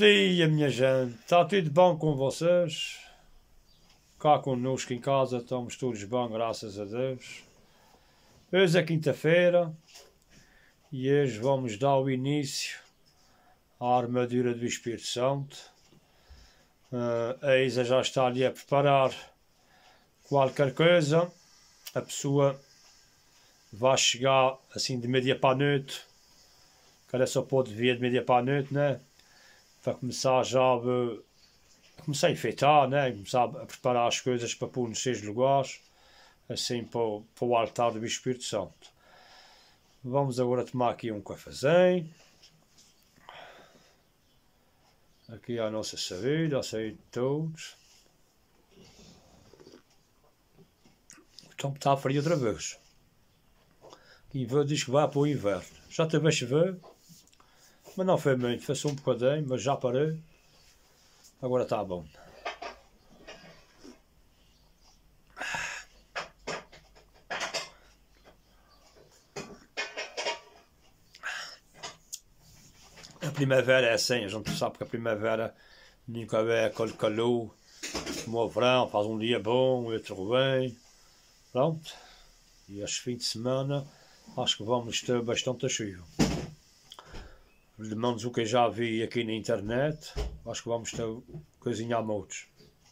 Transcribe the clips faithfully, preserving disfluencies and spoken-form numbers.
dia, minha gente. Está tudo bom com vocês? Cá connosco em casa estamos todos bem, graças a Deus. Hoje é quinta-feira e hoje vamos dar o início à armadura do Espírito Santo. Uh, a Isa já está ali a preparar qualquer coisa. A pessoa vai chegar assim de meia para a noite. Cara, só pode vir de meia para a noite, né? Para começar já a, começar a enfeitar, né? Começar a preparar as coisas para pôr nos seus lugares, assim para o, para o altar do Espírito Santo. Vamos agora tomar aqui um cafezinho. Aqui a nossa saúde, a saúde de todos. O tempo está frio outra vez. Quem vê diz que vai para o inverno. Já teve a chover, mas não foi muito, foi só um bocadinho, mas já parei. Agora está bom. A primavera é assim, a gente sabe que a primavera nunca é aquele calor, como o verão, faz um dia bom, outro ruim. Pronto. E este fim de semana acho que vamos ter bastante chuva. Pelo menos o que eu já vi aqui na internet, acho que vamos ter coisinha a motos.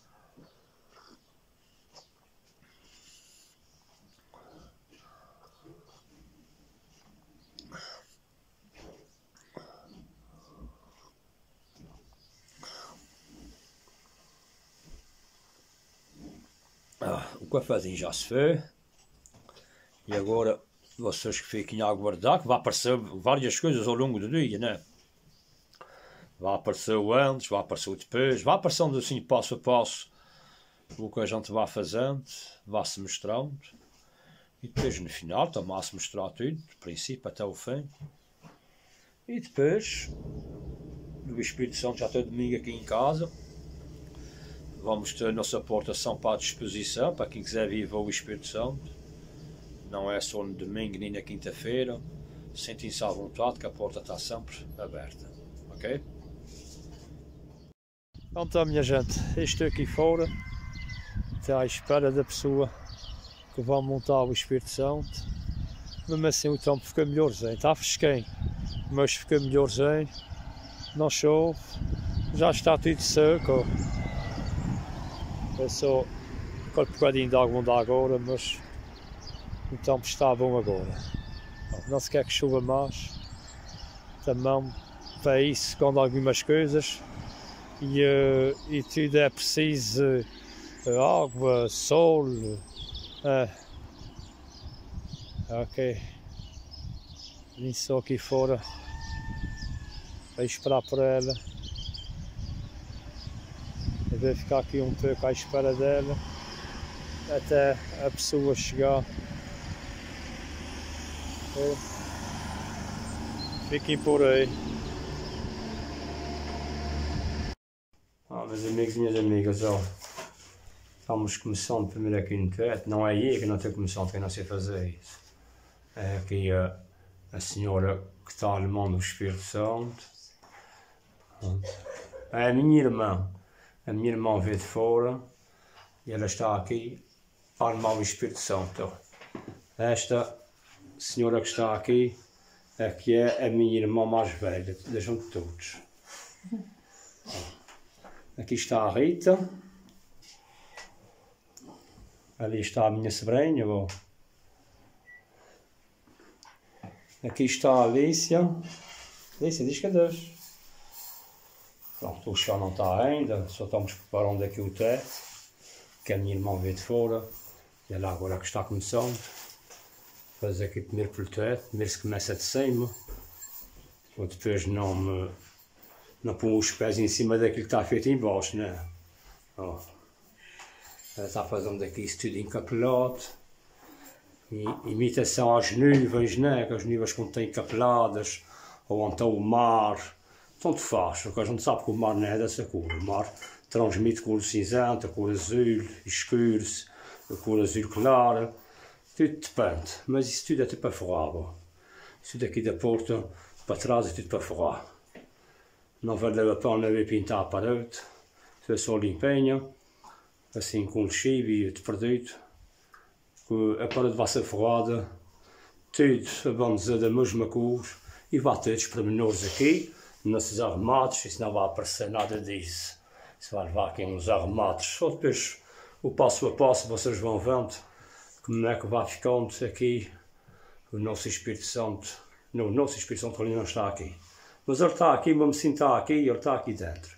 Ah, o cafezinho já se fez. E agora vocês que fiquem a aguardar, que vai aparecer várias coisas ao longo do dia, né? Vai aparecer o antes, vai aparecer o depois, vai aparecendo assim passo a passo o que a gente vai fazendo, vai-se mostrando. E depois no final também vai-se mostrar tudo, do princípio até o fim. E depois, o Espírito Santo já está domingo aqui em casa. Vamos ter a nossa porta sempre à disposição para quem quiser viver o Espírito Santo. Não é só no domingo nem na quinta-feira. Sentem-se à vontade que a porta está sempre aberta. Ok? Então tá, minha gente. Estou aqui fora. Estou à espera da pessoa que vai montar o Espírito Santo. Mesmo assim o tempo fica melhorzinho. Está fresquinho, mas fica melhorzinho. Não chove. Já está tudo seco. É só aquele bocadinho de água onde há agora, mas o tempo está bom agora. Não se quer que chova mais. Também para isso quando há algumas coisas. E, uh, e tudo é preciso uh, água, sol. Uh, ok. Vim só aqui fora para esperar por ela. Eu vou ficar aqui um pouco à espera dela até a pessoa chegar. Fiquem por aí. Ah, meus amigos e minhas amigas, ó, estamos começando primeiro aqui no teto. Não é aí que não estou começando, que eu não sei fazer isso. É aqui a, a senhora que está alemã do Espírito Santo. É a minha irmã. A minha irmã veio de fora e ela está aqui a alemã do Espírito Santo. Esta senhora que está aqui é que é a minha irmã mais velha, da junto de todos. Aqui está a Rita. Ali está a minha sobrinha. Ó. Aqui está a Alicia. Alicia, diz que é Deus. Pronto, o chão não está ainda, só estamos preparando aqui o teto, que a minha irmã veio de fora. E ela agora que está começando. Fazer aqui primeiro pelo teto, primeiro se começa de cima, ou depois não me, não pôr os pés em cima daquilo que está feito em baixo, né? Ó. Ela está fazendo aqui isso tudo encapelado, e imitação às nuvens, né? Que as nuvens quando estão encapeladas, ou então o mar, tanto faz, porque a gente sabe que o mar não é dessa cor, o mar transmite cor cinzenta, cor azul, escuro, cor azul clara. Tudo depende, mas isso tudo é tudo para forrar. Isso daqui da porta para trás é tudo para forrar. não valeu a pena eu pintar a parede, foi só limpinha, assim com lexívio e de perdido, que a parede vai ser forrada, tudo, vamos dizer, da mesma cor, e vai ter os pormenores aqui, nesses arremates, isso não vai aparecer nada disso. Isso vai levar aqui uns arremates, só depois o passo a passo vocês vão vendo como é que vai ficando aqui o nosso Espírito Santo. Não, o nosso Espírito Santo ele não está aqui. Mas ele está aqui, vamos sim está aqui, ele está aqui dentro.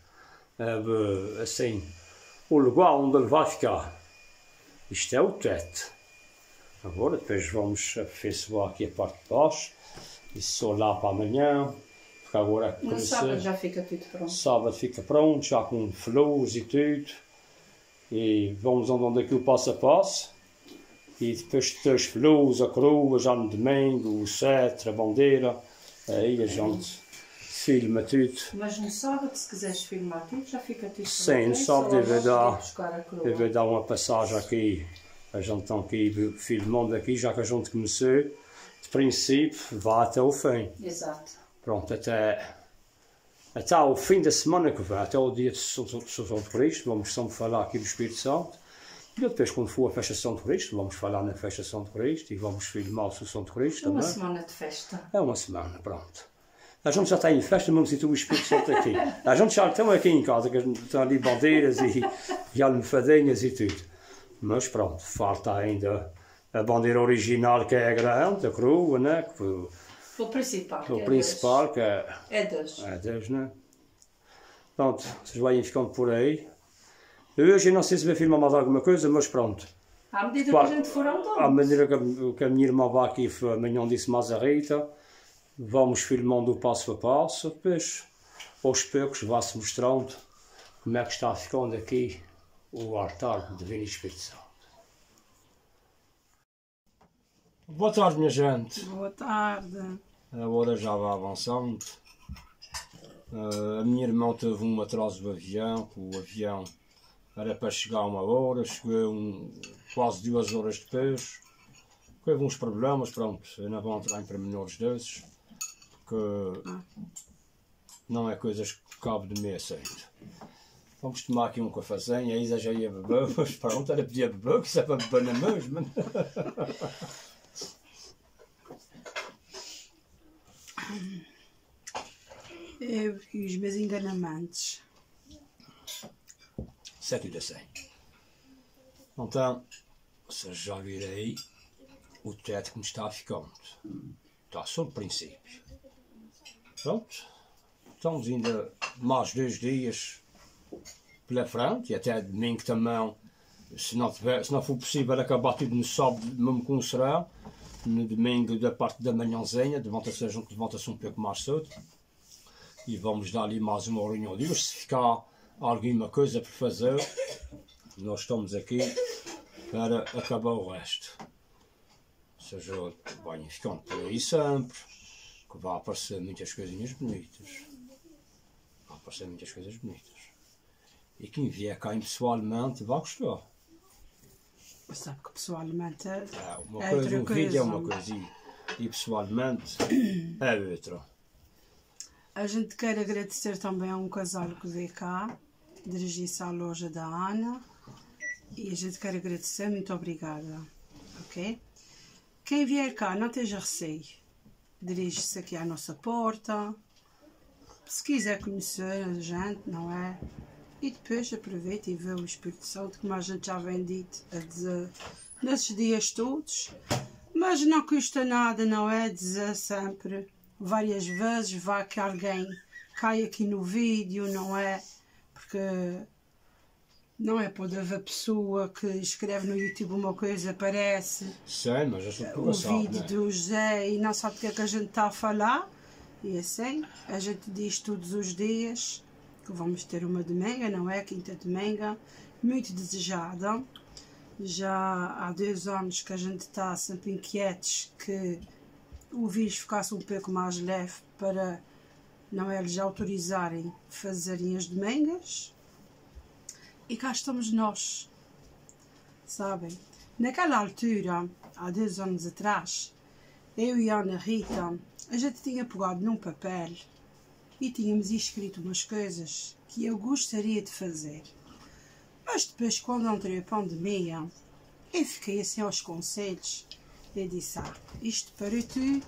É, assim, o lugar onde ele vai ficar. Isto é o teto. Agora depois vamos aperfeiçoar aqui a parte de baixo. Isso só lá para amanhã. Porque agora no sábado já fica tudo pronto. Sábado fica pronto, já com flores e tudo. E vamos andando aqui o passo a passo. E depois de ter as flores, a coroa, já no domingo, o cetro, a bandeira. Aí a gente filma tudo. Mas no sábado, se quiseres filmar tudo, já fica tudo pronto. Sim, no sábado deve dar, deve dar uma passagem aqui. A gente está aqui filmando aqui, já que a gente começou. De princípio, vai até o fim. Exato. Pronto, até, até ao fim da semana que vem, até o dia de São de Cristo, vamos sempre falar aqui do Espírito Santo. E depois, quando for a festa de São de Cristo, vamos falar na festa de São de Cristo e vamos filmar o São de Cristo também. Uma semana de festa. É uma semana, pronto. A gente já está em festa, vamos sentir o Espírito Santo aqui. A gente já está aqui em casa, que estão ali bandeiras e, e almofadinhas e tudo. Mas pronto, falta ainda a bandeira original, que é a grande, a crua, né? Que, o principal, o que principal, é que é, é Deus. É Deus, né? Pronto, vocês vão ficando por aí. Hoje eu não sei se vai filmar mais alguma coisa, mas pronto. À medida claro, que a gente for andando. À medida que, que a minha irmã vai aqui, amanhã disse mais a Rita, vamos filmando o passo a passo, depois aos poucos vai-se mostrando como é que está ficando aqui o altar do Divino Espírito Santo. Boa tarde, minha gente. Boa tarde. A hora já vai avançando. Uh, a minha irmã teve um atraso do avião, que o avião era para chegar a uma hora, chegou um, quase duas horas depois. Houve uns problemas, pronto, eu não vou entrar em pormenores desses, porque não é coisas que cabe de mim aceito. Vamos tomar aqui um cafezinho, a Isa já ia beber, mas pronto, ela podia beber, que isso é para beber na mesma. Eu e os meus enganamantes. Sete e cem. Então, vocês já viram aí o teto como está ficando. Está só no princípio. Pronto. Estamos ainda mais dois dias pela frente, e até domingo também, se não, tiver, se não for possível acabar tudo no sábado, mesmo com o serão, no domingo da parte da manhãzinha, levanta-se a gente levanta-se um pouco mais cedo, e vamos dar ali mais uma horinha ou duas. Se ficar alguma coisa para fazer, nós estamos aqui para acabar o resto. Ou seja, vai ficando por aí sempre, que vai aparecer muitas coisinhas bonitas. Vai aparecer muitas coisas bonitas. E quem vier cá pessoalmente vai gostar. Sabe que pessoalmente é, é uma é coisa, outra um coisa. vídeo é uma coisa e, e pessoalmente é outra. A gente quer agradecer também a um casal que veio cá, dirigir-se à loja da Ana, e a gente quer agradecer, muito obrigada, ok? Quem vier cá, não esteja receio, dirige-se aqui à nossa porta, se quiser conhecer a gente, não é? E depois aproveita e vê o Espírito Santo, como a gente já vem dito, a dizer nesses dias todos, mas não custa nada, não é? Dizer sempre, várias vezes, vá que alguém cai aqui no vídeo, não é? Porque não é, pode haver pessoa que escreve no YouTube uma coisa, aparece Sim, mas eu sou o sabe, vídeo né? do José e não sabe o que é que a gente está a falar, e assim, a gente diz todos os dias que vamos ter uma dominga, não é? Quinta dominga, muito desejada. Já há dois anos que a gente está sempre inquietos que o vírus ficasse um pouco mais leve para, não é, eles autorizarem fazerem as domingas. E cá estamos nós, sabem? Naquela altura, há dois anos atrás, eu e a Ana Rita, a gente tinha pegado num papel e tínhamos escrito umas coisas que eu gostaria de fazer. Mas depois, quando entrei a pandemia, eu fiquei assim aos conselhos e disse, ah, isto para tudo,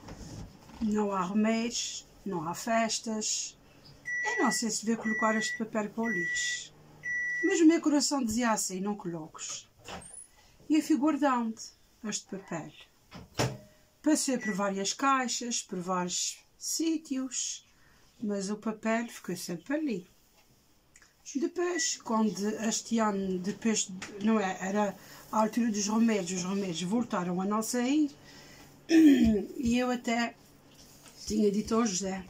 não há remédios, não há festas, eu não sei se devia colocar este papel para o lixo. Mas o meu coração dizia assim, não coloques. E eu fui guardando este papel. Passei por várias caixas, por vários sítios, mas o papel ficou sempre ali. Depois, quando este ano, depois, não é, era a altura dos remédios, os remédios voltaram a não sair, e eu até tinha dito ao José,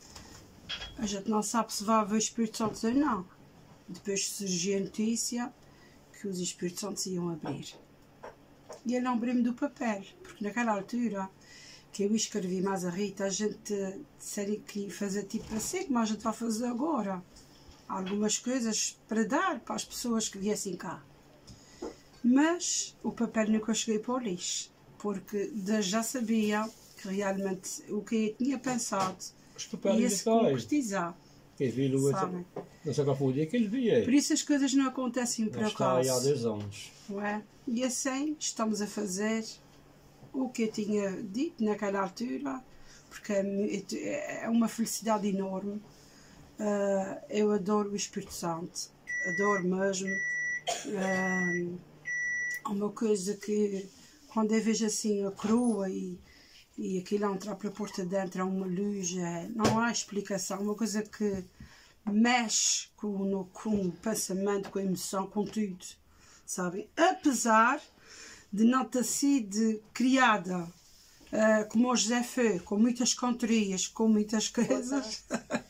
a gente não sabe se vai haver Espírito Santo ou não. Depois surgiu a notícia que os Espíritos Santos iam abrir. E eu lembrei-me do papel, porque naquela altura que eu escrevi mais a Rita, a gente disseram que ia fazer tipo assim, como a gente vai fazer agora. Algumas coisas para dar para as pessoas que viessem cá. Mas o papel nunca cheguei para o lixo, porque já sabia que realmente o que eu tinha pensado ia se concretizar. Sabe? Não sei qual foi o dia que ele via. Por isso as coisas não acontecem por acaso. Está aí há dez anos. Não é? E assim estamos a fazer o que eu tinha dito naquela altura, porque é uma felicidade enorme. Uh, eu adoro o Espírito Santo, adoro mesmo. Uh, é uma coisa que, quando eu vejo assim a crua e, e aquilo a entrar pela porta dentro, é uma luz, é, não há explicação. Uma coisa que mexe com, no, com o pensamento, com a emoção, com tudo, sabe? Apesar de não ter sido criada uh, como o José foi, com muitas cantorias, com muitas coisas.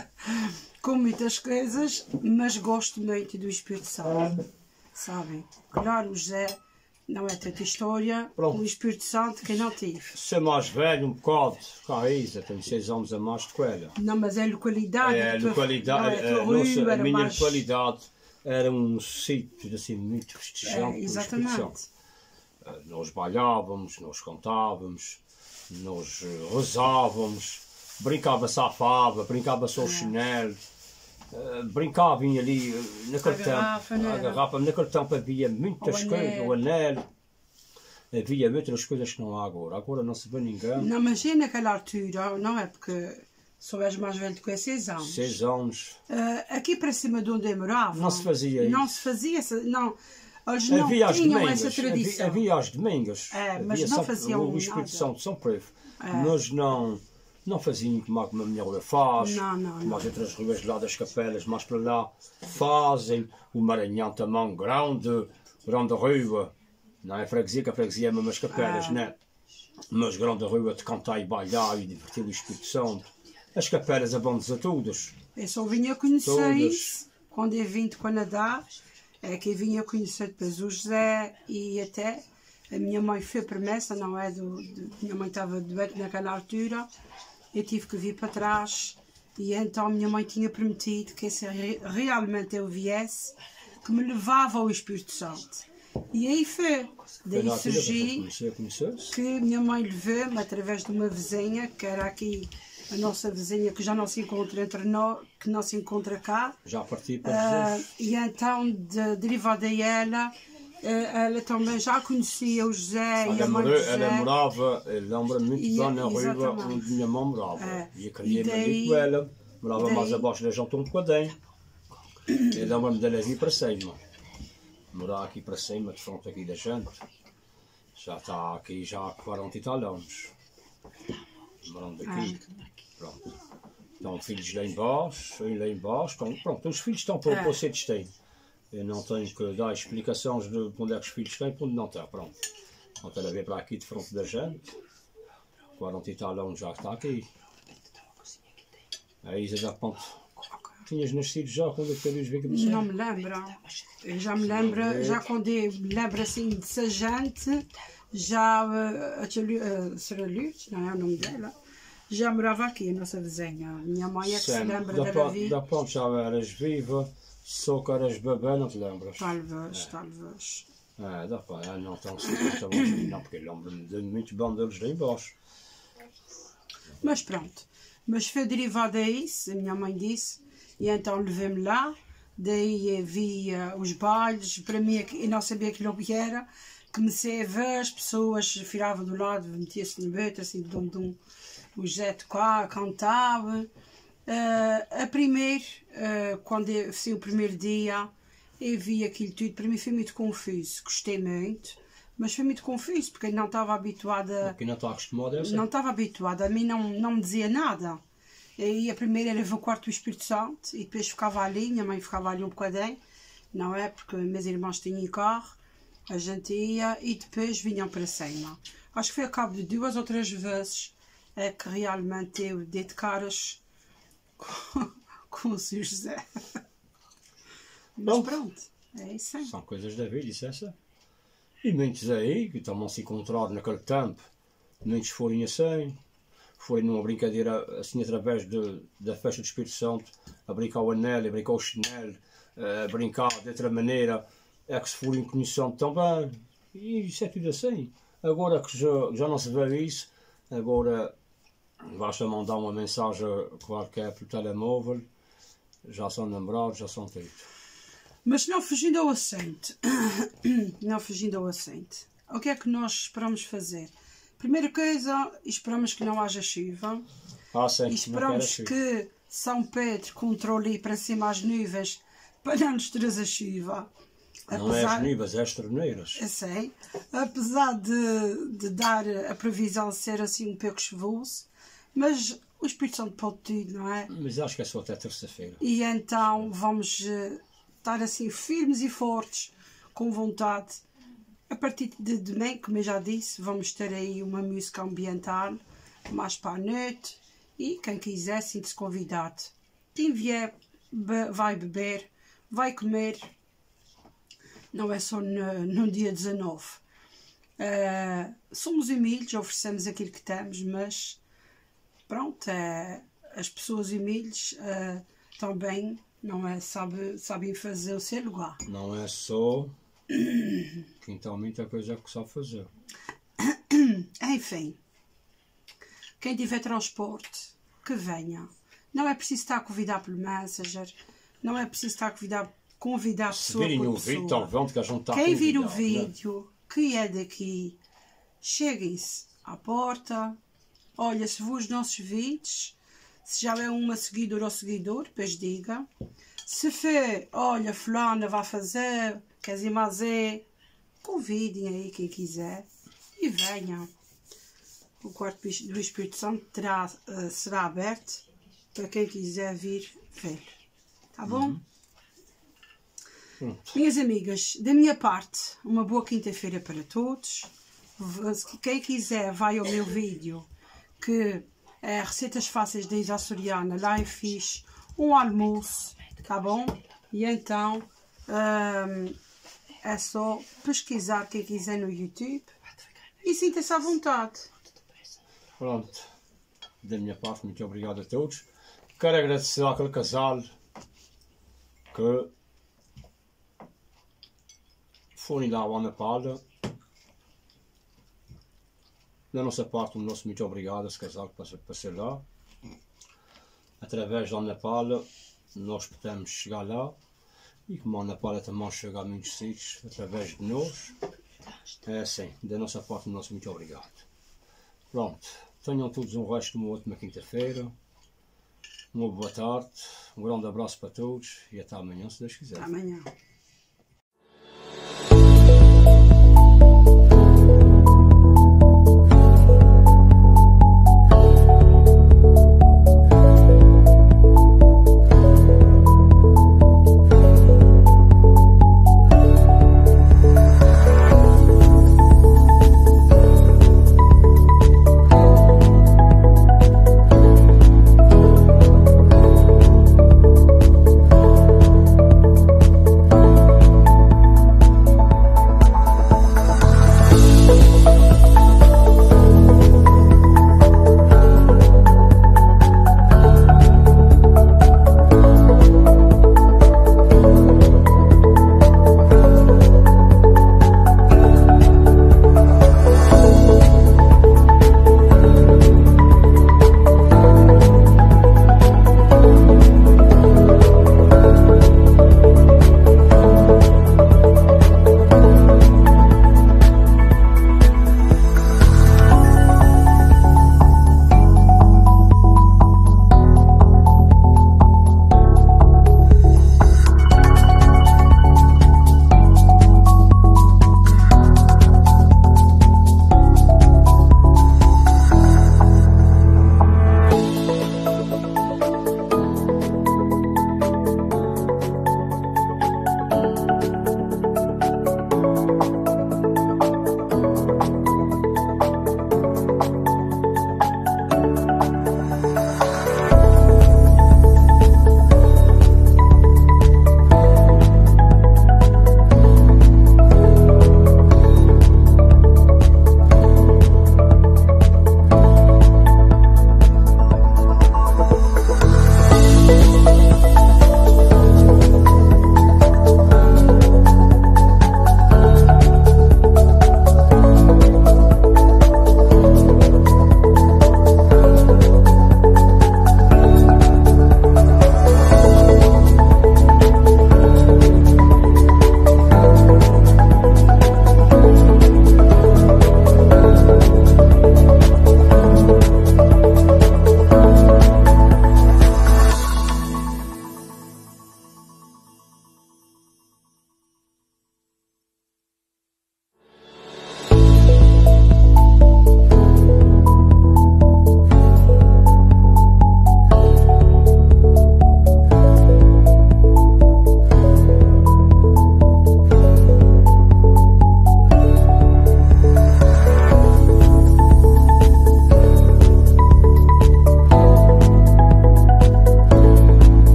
Com muitas coisas, mas gosto muito do Espírito Santo, sabem? Claro, o José não é tanta história, Pronto. O Espírito Santo que não tive. Ser mais velho um bocado, com a Isa, tenho seis anos a mais que ela. Não, mas é a localidade. É, a localidade, é, a, nossa, a minha mais... localidade era um sítio assim muito festejante. É, exatamente. Nós bailávamos, nós cantávamos, nós rezávamos, brincava-se à fava, brincava-se ao é. chinelo. Uh, brincava ali uh, naquele a tempo, garrafa, a garrafa, naquele tempo havia muitas o coisas, o anel, havia muitas coisas que não há agora, agora não se vê ninguém. Não, mas é naquela altura, não é porque só és mais velho do que seis anos. Seis anos. Uh, aqui para cima de onde eu morava, não se fazia isso. Não se fazia, não, eles não havia tinham domingos, essa tradição. Havia, havia as domingas, é, mas havia não sempre, faziam o Espírito nada. Santo de São Pedro, é. Nós não... Não faziam como a minha rua faz, não, não, como as outras ruas lá das capelas, mas para lá fazem. O Maranhão também, grande, grande rua. Não é freguesia, que a freguesia é mesmo as capelas, ah. né? Mas grande rua de cantar e bailar e divertir o Espírito Santo. As capelas abandonam a todas. Eu só vinha conhecer isso quando eu vim de Canadá. É que eu vinha conhecer depois o José e até a minha mãe foi promessa, não é? Do, do, minha mãe estava doente naquela altura. Eu tive que vir para trás e então minha mãe tinha prometido que se realmente eu viesse, que me levava ao Espírito Santo. E aí foi. Daí surgiu que minha mãe levou-me através de uma vizinha, que era aqui a nossa vizinha, que já não se encontra entre nós, que não se encontra cá. Já parti para uh, E então, de, derivada a ela, ela também já conhecia o José ela e a mãe do José. Ela morava, lembra-me muito bem na rua onde minha mãe morava. É. E eu queria-me ali com ela, morava daí, mais abaixo da João um bocadinho. E lembra-me dela vir para cima. Morar aqui para cima, de frente aqui da gente. Já está aqui já há quarenta e tal anos. Morando aqui. Pronto. Estão filhos lá embaixo, lá embaixo. Estão, pronto, os filhos estão para o que eles têm. Eu não tenho que dar explicações de onde é que os filhos têm e onde não está, pronto. Então ela veio para aqui de frente da gente, quarenta e tal anos já está aqui. A Isa já, pronto, tinhas nascido já quando eu queria ver que você... Não me lembro, eu já me lembro, já quando eu me lembro assim dessa gente, já a, a, a Senhora Lourdes, não é o nome dela, já morava aqui, a nossa vizinha. Minha mãe é que Sempre. se lembra da dela vir. Da pronto, já eras viva. Só que eras bebê, não te lembras? Talvez, é. talvez. É, dá para, não tão simples, não, porque lembro-me de muito bom deles lá embaixo. Mas pronto, Mas foi derivado a isso, a minha mãe disse, e então levei-me lá, daí via os bailes, para mim eu não sabia aquilo que era, comecei a ver as pessoas, viravam do lado, metia-se no beito, assim, dum, dum, o José tocava, cantava. Uh, a primeiro, uh, quando eu fiz o primeiro dia, eu vi aquilo tudo, para mim foi muito confuso, gostei muito, mas foi muito confuso, porque eu não estava habituada, Porque não está acostumada, eu sei. não estava habituada, a mim não, não me dizia nada. E a primeira era ver o quarto do Espírito Santo, e depois ficava ali, minha mãe ficava ali um bocadinho, não é? Porque meus irmãos tinham carro, a gente ia, e depois vinham para cima. Acho que foi a cabo de duas ou três vezes é que realmente eu dei de caras com, com o senhor José. Mas Bom, pronto, é isso aí. são coisas da vida, isso é essa. E muitos aí, que estão a se encontrar naquele tempo, muitos forem assim, forem numa brincadeira assim através de, da festa do Espírito Santo, a brincar o anel, a brincar o chinelo, a brincar de outra maneira, é que se forem conhecendo também. E isso é tudo assim. Agora que já, já não se vê isso, agora basta mandar uma mensagem qualquer pelo telemóvel, já são namorados, já são tudo. Mas não fugindo ao assunto, não fugindo ao assunto, o que é que nós esperamos fazer? Primeira coisa, esperamos que não haja chuva, Ah, sim, e esperamos que São Pedro controle para cima as nuvens para não nos trazer a chuva. Não é as nuvens, é as torneiras. Eu sei, apesar de, de dar a previsão ser assim um pouco chuvoso, mas o Espírito Santo pode tudo, não é? Mas acho que é só até terça-feira. E então vamos uh, estar assim firmes e fortes, com vontade. A partir de domingo, como eu já disse, vamos ter aí uma música ambiental, mais para a noite, e quem quiser sinta-se convidado. Quem vier be vai beber, vai comer, não é só no, no dia dezanove. Uh, somos humildes, oferecemos aquilo que temos, mas pronto, uh, as pessoas humildes uh, também não é, sabe, sabem fazer o seu lugar. Não é só quem tem muita coisa que sabe fazer. Enfim, quem tiver transporte, que venha. Não é preciso estar a convidar pelo Messenger, não é preciso estar a convidar, convidar Se pessoa virem por o pessoa. vídeo, estão vendo que a gente está Quem vir o convidado, vídeo, que é daqui, cheguem-se à porta. Olha, se vos os nossos vídeos, se já é uma seguidora ou seguidor, depois diga. Se for, olha, fulana vai fazer, quer dizer, mas é, convidem aí quem quiser e venham. O quarto do Espírito Santo terá, uh, será aberto para quem quiser vir ver. Tá bom? Uhum. Pronto. Minhas amigas, da minha parte, uma boa quinta-feira para todos. Quem quiser, vai ao meu vídeo, que é Receitas Fáceis da Isa Soriana. Lá eu fiz um almoço, tá bom? E então, um, é só pesquisar quem quiser no YouTube e sinta-se à vontade. Pronto. Da minha parte, muito obrigado a todos. Quero agradecer àquele casal que foram lá ao Ana Paula. Da nossa parte, o nosso muito obrigado a esse casal que passou para ser lá. Através da Ana Paula, nós podemos chegar lá. E como a Ana Paula também chega a muitos sítios, através de nós, é assim, da nossa parte, o nosso muito obrigado. Pronto, tenham todos um resto de uma ótima quinta-feira. Uma boa tarde, um grande abraço para todos e até amanhã, se Deus quiser. Amanhã.